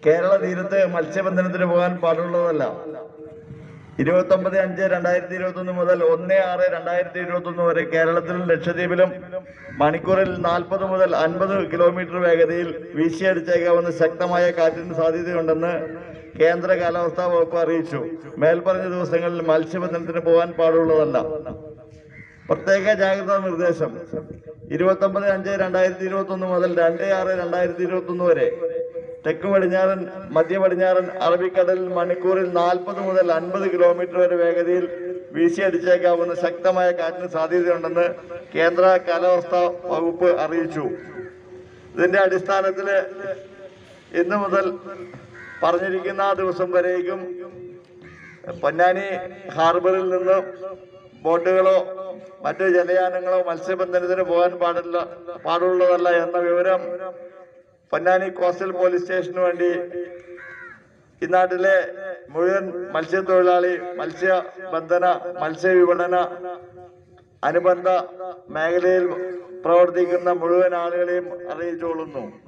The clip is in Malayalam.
കേരള തീരത്ത് മത്സ്യബന്ധനത്തിന് പോകാൻ പാടുള്ളതല്ല. 29/5/2021 മുതൽ 1/6/2021 വരെ കേരളത്തിലും ലക്ഷദ്വീപിലും മണിക്കൂറിൽ 40 മുതൽ 50 കിലോമീറ്റർ വേഗതയിൽ വീശിയടിച്ചേക്കാവുന്ന ശക്തമായ കാറ്റിന് സാധ്യതയുണ്ടെന്ന് കേന്ദ്ര കാലാവസ്ഥാ വകുപ്പ് അറിയിച്ചു. മേൽപ്പറഞ്ഞ ദിവസങ്ങളിൽ മത്സ്യബന്ധനത്തിന് പോകാൻ പാടുള്ളതല്ല. പ്രത്യേക ജാഗ്രതാ നിർദ്ദേശം 29/5/2021 മുതൽ 2/6/2021 വരെ തെക്ക് പടിഞ്ഞാറൻ മധ്യ പടിഞ്ഞാറൻ അറബിക്കടലിൽ മണിക്കൂറിൽ 40 മുതൽ 50 കിലോമീറ്റർ വരെ വേഗതയിൽ വീശിയടിച്ചേക്കാവുന്ന ശക്തമായ കാറ്റിന് സാധ്യതയുണ്ടെന്ന് കേന്ദ്ര കാലാവസ്ഥാ വകുപ്പ് അറിയിച്ചു. ഇതിന്റെ അടിസ്ഥാനത്തിൽ ഇന്നു മുതൽ പറഞ്ഞിരിക്കുന്ന ദിവസം വരേക്കും പൊന്നാനി ഹാർബറിൽ നിന്ന് ബോട്ടുകളോ മറ്റു ജലയാനങ്ങളോ മത്സ്യബന്ധനത്തിന് പോകാൻ പാടുള്ളതല്ല എന്ന വിവരം പൊന്നാനി കോസ്റ്റൽ പോലീസ് സ്റ്റേഷന് വേണ്ടി ഈ നാട്ടിലെ മുഴുവൻ മത്സ്യത്തൊഴിലാളി, മത്സ്യബന്ധന, മത്സ്യവിപണന അനുബന്ധ മേഖലയിൽ പ്രവർത്തിക്കുന്ന മുഴുവൻ ആളുകളെയും അറിയിച്ചുകൊള്ളുന്നു.